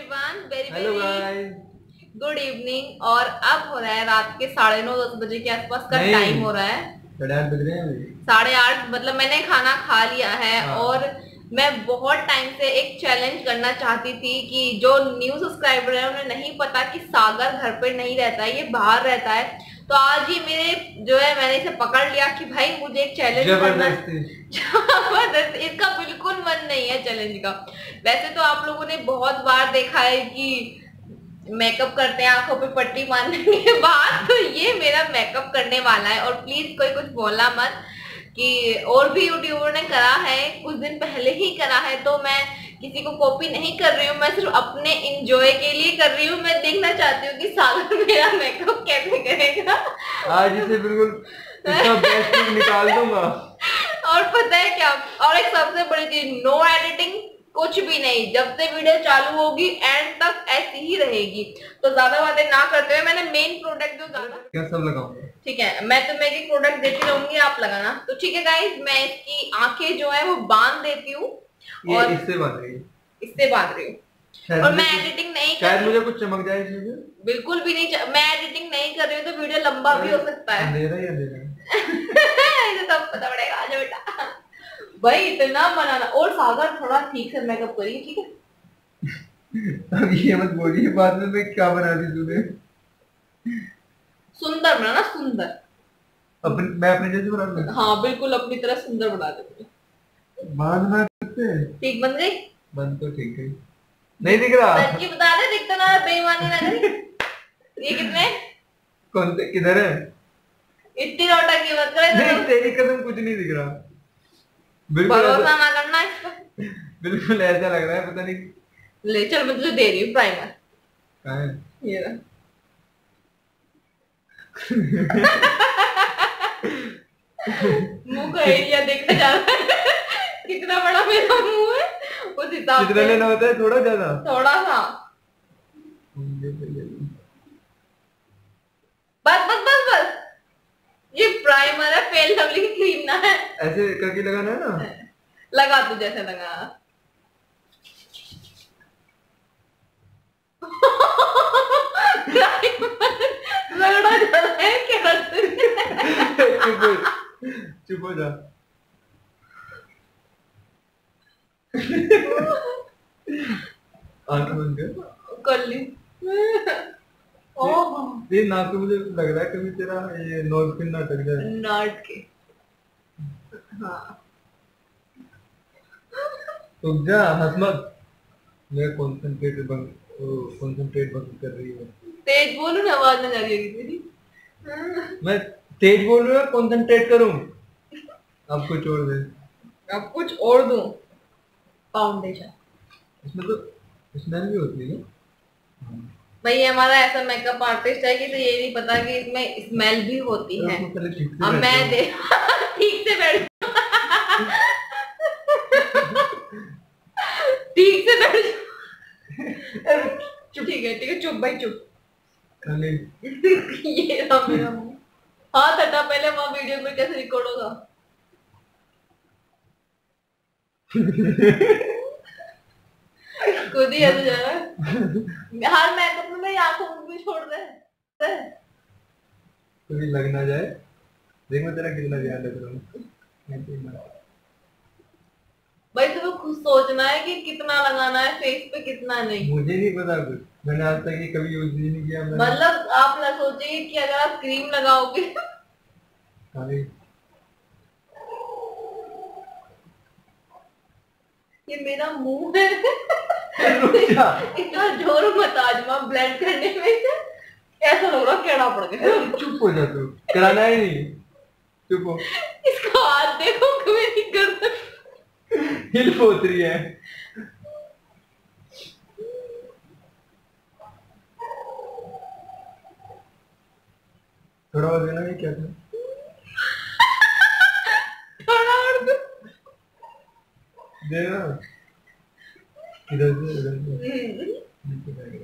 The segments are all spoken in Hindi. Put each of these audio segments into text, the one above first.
Everyone, very hello very guys. Good evening. और अब हो रहा है रात के 9:30-10 बजे के आसपास का नहीं, टाइम हो रहा है। 8:30 बज रहे हैं अभी। 8:30 मतलब मैंने खाना खा लिया है। हाँ। और मैं बहुत टाइम से एक चैलेंज करना चाहती थी कि जो न्यू सब्सक्राइबर है उन्हें नहीं पता कि सागर घर पे नहीं रहता है, ये बाहर रहता है। तो आज ये मेरे जो है मैंने इसे पकड़ लिया कि भाई मुझे एक चैलेंज करना। जबरदस्ती। जबरदस्त, इसका बिल्कुल मन नहीं है चैलेंज का। वैसे तो आप लोगों ने बहुत बार देखा है कि मेकअप करते हैं आंखों पे पट्टी बांधने के बाद, तो ये मेरा मेकअप करने वाला है। और प्लीज कोई कुछ बोलना मत कि और भी यूट्यूबर ने करा है, कुछ दिन पहले ही करा है, तो मैं किसी को कॉपी नहीं कर रही हूँ, मैं सिर्फ अपने इंजॉय के लिए कर रही हूँ। मैं देखना चाहती हूँ कि सागर मेरा मेकअप कैसे करेगा। आज इसे बिल्कुल इसका बेस्ट लुक निकाल दूंगा। और पता है क्या, और एक सबसे बड़ी चीज, नो एडिटिंग, कुछ भी नहीं। जब से वीडियो चालू होगी एंड तक ऐसी ही रहेगी। तो ज्यादा बातें ना करते हुए मैंने मेन प्रोडक्ट जो ज्यादा क्या सब लगाऊंगा। ठीक है, मैं तुम्हें एक प्रोडक्ट देती रहूंगी, आप लगाना। तो ठीक है गाइस, मैं इसकी आंखें जो है वो बांध देती हूँ और इससे बांध रही है। इससे बांध रही हूँ। और मैं एडिटिंग नहीं कर शायद रही मुझे कुछ चमक जाए इसमें से। बिल्कुल भी नहीं, मैं एडिटिंग नहीं कर रही हूँ, तो वीडियो लंबा भी हो सकता है। अंधेरा ही अंधेरा। इसे सब पता पड़ेगा, आ जाओ बेटा। भाई इतना बनाना। और सागर थोड़ा ठीक से मेकअप करिए, ठीक है। अब ये मत बोलिए बाद में मैं क्या बना दी तूने। सुंदर बनाना, सुंदर। मैं अपने जैसे बना दूं। हाँ बिल्कुल, अपनी तरह सुंदर बना देंगे। बांध ना सकते। ठीक बन गई। बंद तो ठीक है, नहीं दिख रहा। सच्ची बता दे, दिखता ना, बेईमानी ना करी। ये कितने कौन से किधर है। इतनी नौटंकी मत करे। नहीं, तेरी कसम कुछ नहीं दिख रहा। बिल्कुल भरोसा ना करना इस पर। बिल्कुल ऐसा लग रहा है, पता नहीं। ले चल, मैं तुझे दे रही हूँ प्राइमर। कहाँ है? ये रहा। मुंह का एरिया देखा जा रहा है। कितना बड़ा मेरा मुंह है उस हिसाब कितना से। लेना होता है, थोड़ा ज्यादा। थोड़ा सा। बस बस बस बस। ये प्राइमर है, फेल लवली की क्रीम ना है। ऐसे करके लगाना है ना। लगा तू जैसे लगा। रगड़ा जा रहा है क्या। चुप हो, चुप हो जा। आंख बंद कर ली। ओह ये नाक पे मुझे लग रहा है कभी तेरा ये नोज पिन ना अटक जाए। नट के। हाँ रुक जा, हंस मत। मैं कंसंट्रेट बंद कर रही हूँ। तेज बोलू ना, आवाज ना जा रही होगी तेरी। मैं तेज बोल रहा हूँ, कंसंट्रेट करूँ। अब कुछ और दे। अब कुछ और दूं। फाउंडेशन। इसमें तो स्मेल भी होती है ना? भाई हमारा ऐसा मेकअप आर्टिस्ट है कि तो ये नहीं पता कि इसमें स्मेल भी होती है। अब मैं दे ठीक से बैठ ठीक से बैठ। ठीक है चुप भाई चुप। ये रहा मेरा मुंह। हाँ तटा, पहले वहां वीडियो में कैसे रिकॉर्ड होगा। खुद ही ऐसे जा रहा है हर मेकअप में। मेरी आंखों में भी छोड़ दे। कभी लग ना जाए। देख मैं तेरा कितना ध्यान रख रहा हूँ। भाई तुम्हें खुद सोचना है कि कितना लगाना है फेस पे, कितना नहीं। मुझे नहीं पता कुछ, मैंने आज तक ये कभी यूज ही नहीं किया। मतलब आप ना सोचिए कि अगर आप क्रीम लगाओगे। ये मेरा मुंह है। इतना जोर मत आजमा ब्लेंड करने में से। ऐसा लग रहा केड़ा पड़ गया। चुप हो जा तू, कराना ही नहीं। चुप हो। इसका हाथ देखो, मेरी गर्दन हिल पोत रही है। थोड़ा और देना, ये क्या था। थोड़ा और दो। देना इधर से उधर से।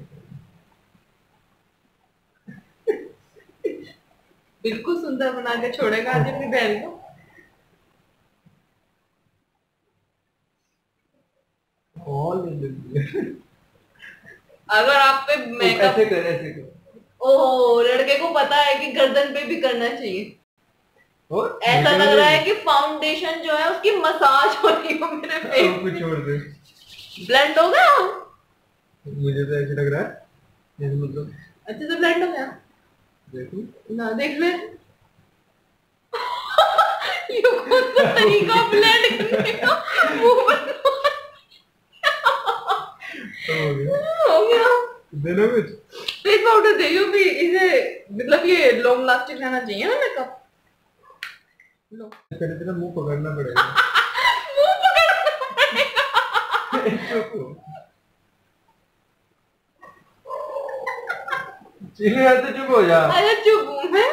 बिल्कुल सुंदर बना के छोड़ेगा आज अपनी बहन को। ऑल इन अगर आप पे मेकअप, ऐसे कर, ऐसे कर। ओह लड़के को पता है कि गर्दन पे भी करना चाहिए। और ऐसा लग रहा है कि फाउंडेशन जो है उसकी मसाज हो रही हो मेरे फेस कुछ में। छोड़ दे। ब्लेंड हो गया? मुझे तो ऐसे लग रहा है जैसे मतलब अच्छे से ब्लेंड हो गया? देखो ना देख ले। ये कौन सा तरीका ब्लेंड करने का, मुंह बंद हो गया। हो गया। देना कुछ फेस पाउडर दे भी इसे, मतलब ये लॉन्ग लास्टिंग रहना चाहिए ना मेकअप। लो पहले तेरा मुंह पकड़ना पड़ेगा। मुंह पकड़ना पड़ेगा। चीनी यार तो चुप हो जा। अरे चुप हूँ मैं।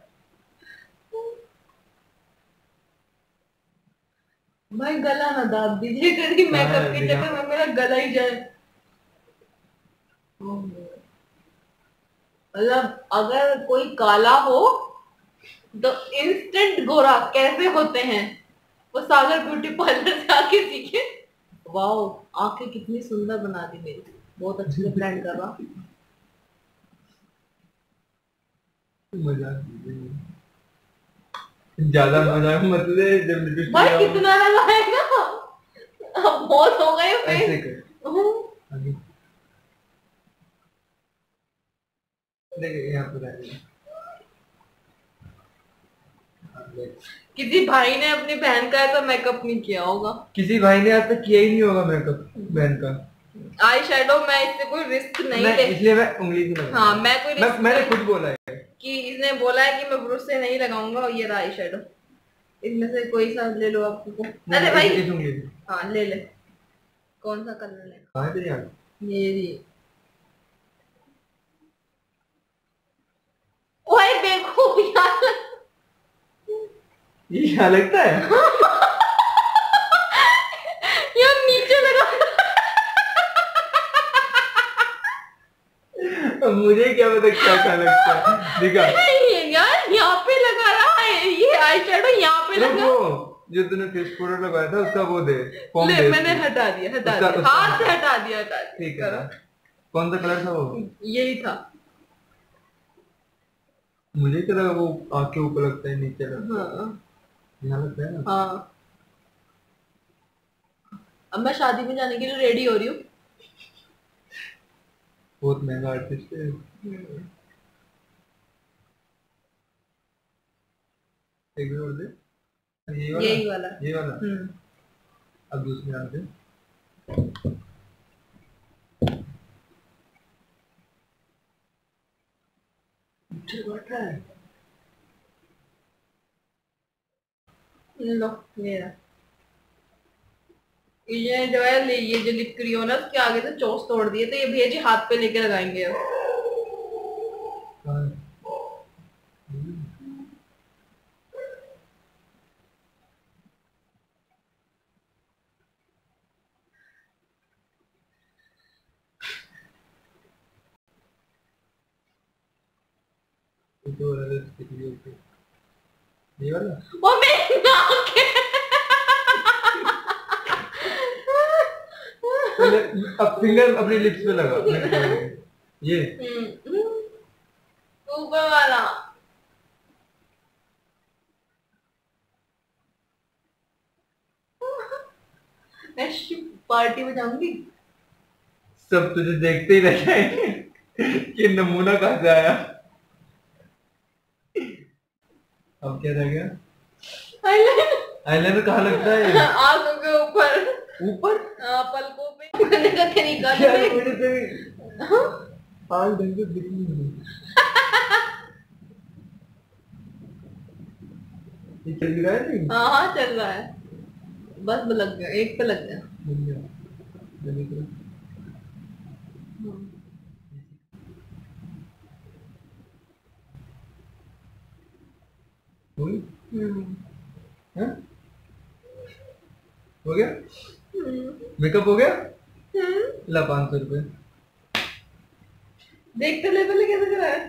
भाई गला ना दाब दीजिए कभी, मेकअप के चक्कर में मेरा गला ही जाए। मतलब अगर कोई काला हो तो इंस्टेंट गोरा कैसे होते हैं, वो सागर ब्यूटी पार्लर से आके सीखे। वाओ, आंखें कितनी सुंदर बना दी मेरी, बहुत अच्छे से ब्लेंड कर रहा। मजाक ज्यादा मजाक मत ले। जब लिपस्टिक भाई कितना लगाएगा, अब बहुत हो गए ऐसे फेस। कर आगे देख यहाँ पर आएगा। किसी भाई ने अपनी बहन का ऐसा मेकअप नहीं किया होगा। किसी भाई ने आज तक किया ही नहीं होगा मेकअप बहन का। आई शेडो मैं इससे कोई रिस्क नहीं ले, इसलिए मैं उंगली से लगा। हाँ मैं कोई रिस्क मैंने खुद बोला है कि इसने बोला है कि मैं ब्रश से नहीं लगाऊंगा, और ये रहा आई शेडो। इनमें से कोई सा ले लो आपको। अरे भाई इस उंगली से। हाँ ले ले, कौन सा कलर लेना? कहाँ है तेरी आँख? ये ओए देखो यार, ये क्या लगता है? यार नीचे लगा। मुझे क्या पता क्या क्या लगता है। दिखा यार यहाँ पे लगा रहा है, ये आई शेडो यहाँ पे लगा। वो जो तूने फेस पाउडर लगाया था उसका वो दे, फॉर्म ले दे। मैंने हटा दिया उसका हाथ से हटा दिया ठीक है। कौन सा कलर था वो? यही था। मुझे क्या लगा वो आँख के ऊपर लगता है, नीचे लगता है। हाँ यहाँ लगता है ना। हाँ। अब मैं शादी में जाने के लिए रेडी हो रही हूँ। बहुत महंगा आर्टिस्ट है। एक और दे। यही वाला। ये वाला। अब दूसरे हाथ दे। बैठा है। लो मेरा ये जो है ये जो लिप क्री हो ना, उसके आगे से चोस तोड़ दिए, तो ये भैया जी हाथ पे लेके लगाएंगे अब। ये वाला वो मेरी नाक है। अब फिंगर अपनी लिप्स पे लगा। ये ऊपर वाला। मैं पार्टी में जाऊंगी, सब तुझे देखते ही रह जाएंगे कि नमूना कहाँ से आया। अब क्या रह गया? आईलाइनर कहाँ लगता है? आंखों के ऊपर। ऊपर? पलकों पे करने का तरीका यार मुझे तो आँख ढंग से दिख नहीं रही। ये चल रहा है नहीं? हाँ हाँ चल रहा है, बस लग गया, एक पे लग गया। हो गया? मेकअप हो गया? ला 500 रुपए। देखते ले पहले कैसे करा है।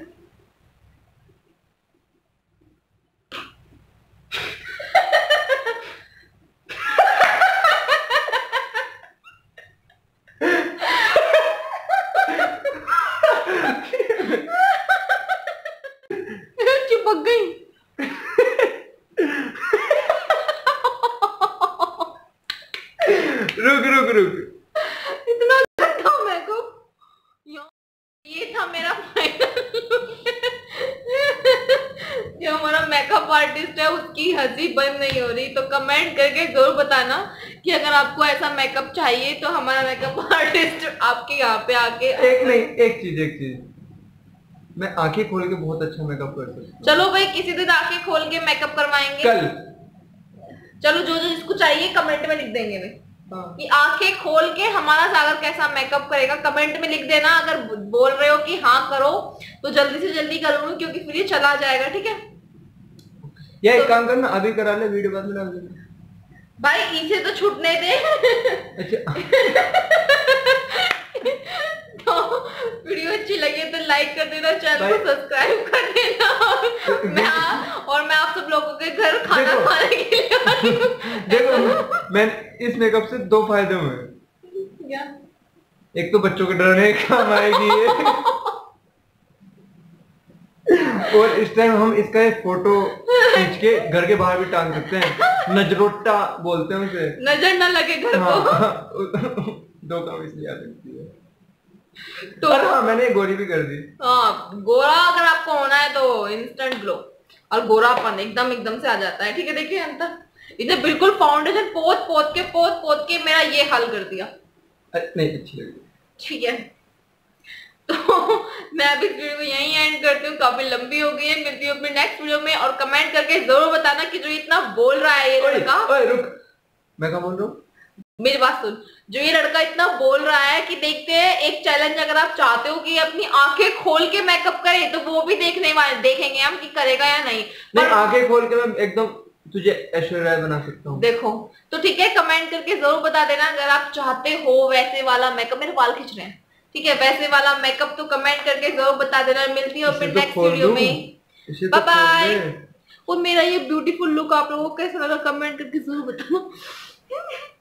था मेरा फाइनल। जो हमारा मेकअप आर्टिस्ट है उसकी हंसी बंद नहीं हो रही, तो कमेंट करके जरूर बताना कि अगर आपको ऐसा मेकअप चाहिए तो हमारा मेकअप आर्टिस्ट आपके यहाँ पे आके। एक चीज मैं आंखें खोल के बहुत अच्छा मेकअप कर सकता हूँ। चलो भाई किसी दिन आंखें खोल के मेकअप करवाएंगे कल। चलो जो जो जिसको चाहिए कमेंट में लिख देंगे वे कि आंखें खोल के हमारा सागर कैसा मेकअप करेगा, कमेंट में लिख देना। अगर बोल रहे हो कि हाँ करो तो जल्दी से जल्दी करूंगी, क्योंकि फिर ये चला जाएगा, ठीक है। या एक काम करना, अभी करा ले, वीडियो बाद में डाल देना भाई, इसे तो छूटने दे। अच्छा। तो वीडियो अच्छी लगी तो लाइक कर देना, चैनल को सब्सक्राइब कर देना। और मैं आप सब लोगों के घर खाना खाने के लिए आई हूं। देखो मैं इस मेकअप से 2 फायदे हुए। क्या? एक तो बच्चों के डरने काम आएगी ये। और इस टाइम हम इसका एक फोटो खींच के घर के बाहर भी टांग सकते हैं, नजरोटा बोलते हैं उसे, नजर ना लगे घर को। 2 काम इसलिए आ सकती है। तो हाँ, मैंने गोरी भी कर दी। हाँ, गोरा अगर आपको होना है तो इंस्टेंट ग्लो और गोरापन एकदम से आ जाता है, ठीक है। देखिए अंतर, इधर बिल्कुल फाउंडेशन पोत के मेरा ये हल कर दिया। नहीं, अच्छी लगी, ठीक है। तो मैं अभी वीडियो को यहीं एंड करती हूँ, काफी लंबी हो गई है। मिलती हूँ अपने नेक्स्ट वीडियो में, और कमेंट करके जरूर बताना कि जो इतना बोल रहा है ये लड़का। रुक, मैं क्या बोल रहा हूँ, मेरी बात सुन। जो ये लड़का इतना बोल रहा है कि देखते हैं एक चैलेंज, अगर आप चाहते हो कि अपनी आंखें खोल के मेकअप करे तो वो भी देखेंगे हम कि करेगा या नहीं। नहीं, आंखें खोल के मैं एकदम तुझे ऐश्वर्या राय बना सकता हूँ। देखो तो ठीक है, कमेंट करके जरूर बता देना अगर आप चाहते हो वैसे वाला मेकअप। मेरे बाल खींच रहे हैं, ठीक है, वैसे वाला मेकअप तो कमेंट करके जरूर बता देना। मिलती हूँ फिर नेक्स्ट वीडियो में। Bye bye. और मेरा ये ब्यूटीफुल लुक आप लोगों को कैसा लगा कमेंट करके जरूर बताना।